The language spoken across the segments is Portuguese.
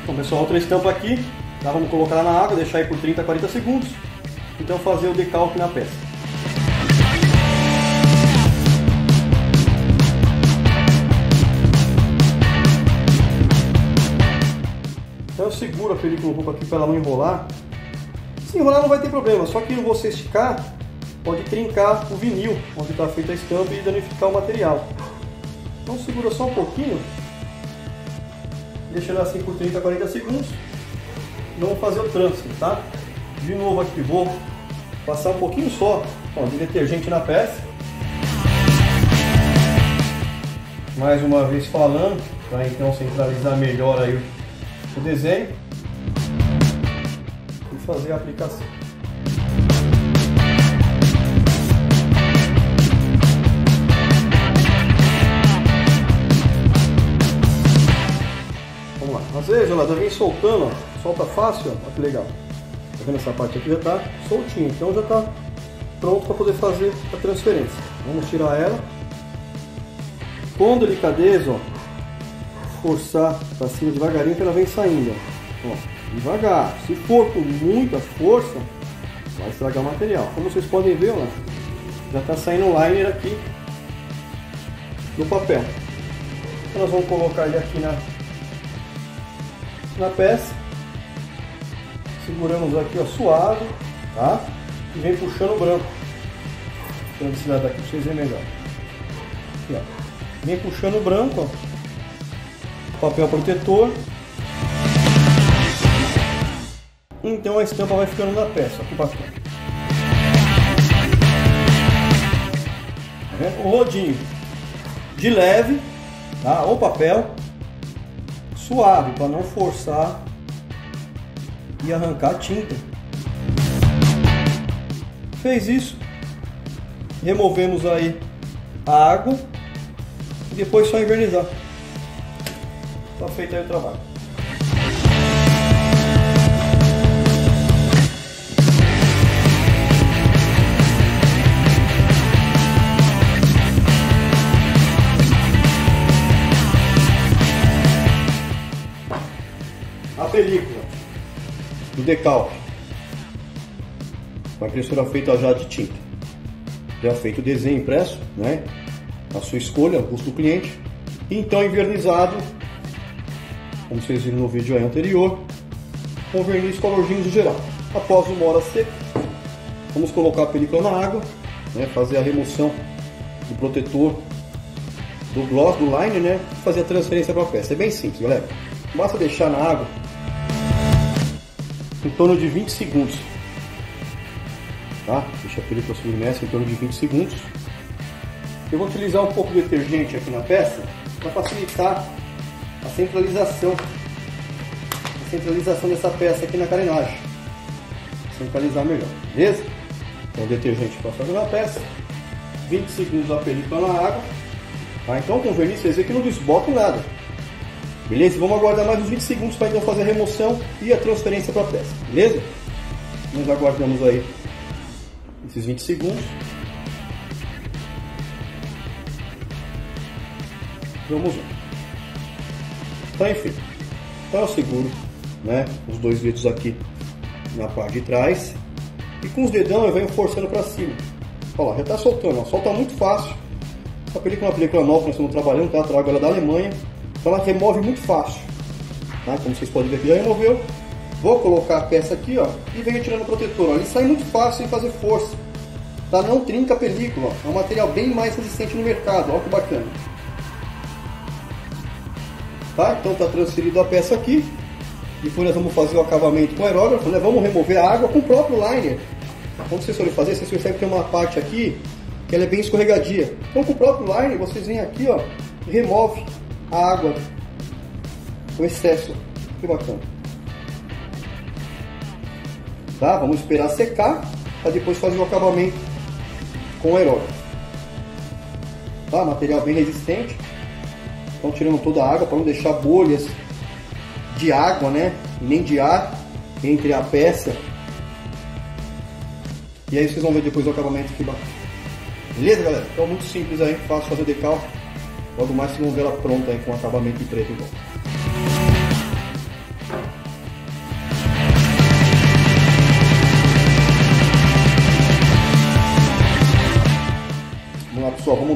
Então pessoal, outra estampa aqui, tá? Vamos colocar ela na água, deixar aí por 30 a 40 segundos, então fazer o decalque na peça. Então eu seguro a película um pouco aqui para ela não enrolar. Se enrolar não vai ter problema, só que você esticar pode trincar o vinil onde está feita a estampa e danificar o material. Então segura só um pouquinho, deixa ela assim por 30 a 40 segundos e vamos fazer o transfer, tá? De novo aqui, vou passar um pouquinho só de detergente na peça. Mais uma vez falando, para então centralizar melhor aí o desenho e fazer a aplicação. Vamos lá, às vezes ela já vem soltando, ó, solta fácil, ó, olha que legal. Tá vendo, essa parte aqui já está soltinha, então já está pronto para poder fazer a transferência. Vamos tirar ela com delicadeza, ó, forçar para cima devagarinho que ela vem saindo, ó, devagar. Se for com muita força vai estragar o material. Como vocês podem ver, ó, já está saindo o liner aqui no papel. Então nós vamos colocar ele aqui na peça. Seguramos aqui, ó, suave, tá? E vem puxando o branco. Vou esse lado aqui para vocês verem melhor. Aqui, ó. Vem puxando o branco, ó. Papel protetor. Então a estampa vai ficando na peça, ó, que bacana. Tá vendo? O rodinho de leve, tá? O papel suave para não forçar e arrancar a tinta. Fez isso, removemos aí a água e depois só envernizar. Está feito aí o trabalho. A película do decalque, com a impressora feita já de tinta, já feito o desenho impresso, né? A sua escolha, o gosto do cliente, e então envernizado, como vocês viram no vídeo aí anterior, com verniz Color Jeans geral. Após uma hora seca, vamos colocar a película na água, né? Fazer a remoção do protetor, do gloss, do liner, né? E fazer a transferência para a peça. É bem simples, galera. Basta deixar na água em torno de 20 segundos, tá? Deixa a película subir nessa em torno de 20 segundos. Eu vou utilizar um pouco de detergente aqui na peça para facilitar a centralização dessa peça aqui na carenagem, centralizar melhor, beleza? Então o detergente passado na peça, 20 segundos a película na água, tá? Então com verniz vocês verem que não desbota nada. Beleza? Vamos aguardar mais uns 20 segundos para então fazer a remoção e a transferência para a peça. Beleza? Nós aguardamos aí esses 20 segundos. Vamos lá. Tá, enfim. Então eu seguro, né, os dois dedos aqui na parte de trás. E com os dedão eu venho forçando para cima. Olha lá, já está soltando. Ó. Solta muito fácil. Essa película é uma película nova que nós estamos trabalhando, tá? Trago ela da Alemanha. Então ela remove muito fácil, tá? Como vocês podem ver aqui, já removeu. Vou colocar a peça aqui, ó, e venho tirando o protetor, ó. Ele sai muito fácil sem fazer força, tá? Não trinca a película, ó. É um material bem mais resistente no mercado, ó, que bacana, tá? Então tá transferido a peça aqui. Depois nós vamos fazer o acabamento com aerógrafo, né? Vamos remover a água com o próprio liner. Quando vocês forem fazer, vocês percebem que tem uma parte aqui que ela é bem escorregadia. Então com o próprio liner vocês vêm aqui, ó, e remove a água, o excesso. Que bacana, tá? Vamos esperar secar para depois fazer o acabamento com o aerógrafo, tá? Material bem resistente. Então tirando toda a água para não deixar bolhas de água, né? E nem de ar entre a peça. E aí vocês vão ver depois o acabamento que bacana. Beleza, galera? Então muito simples aí, fácil fazer decalque. Logo mais vocês vão ver ela pronta aí com acabamento em preto igual.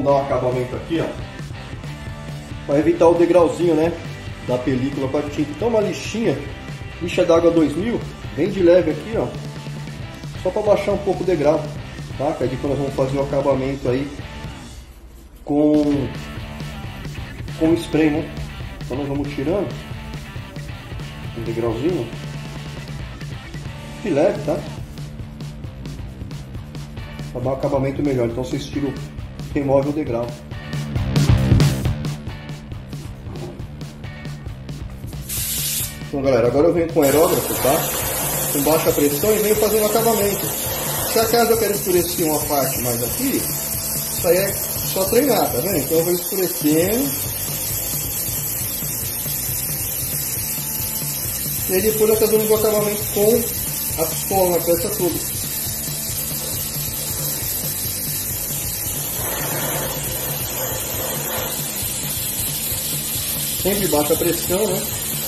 dar um acabamento aqui, ó, para evitar o degrauzinho, né, da película com a tinta. Então uma lixinha, lixa d'água 2000, bem de leve aqui, ó, só para baixar um pouco o degrau, tá? Que aí depois nós vamos fazer o acabamento aí com spray, né? Então nós vamos tirando um degrauzinho de leve, tá? Para dar um acabamento melhor. Então vocês tiram, remove o degrau. Então galera, agora eu venho com aerógrafo, tá? Com baixa pressão e venho fazendo acabamento. Se acaso eu quero escurecer uma parte mais aqui, isso aí é só treinar, tá vendo? Então eu vou escurecendo. E aí depois eu estou dando o acabamento com a pistola na peça toda. Sempre baixa pressão, né?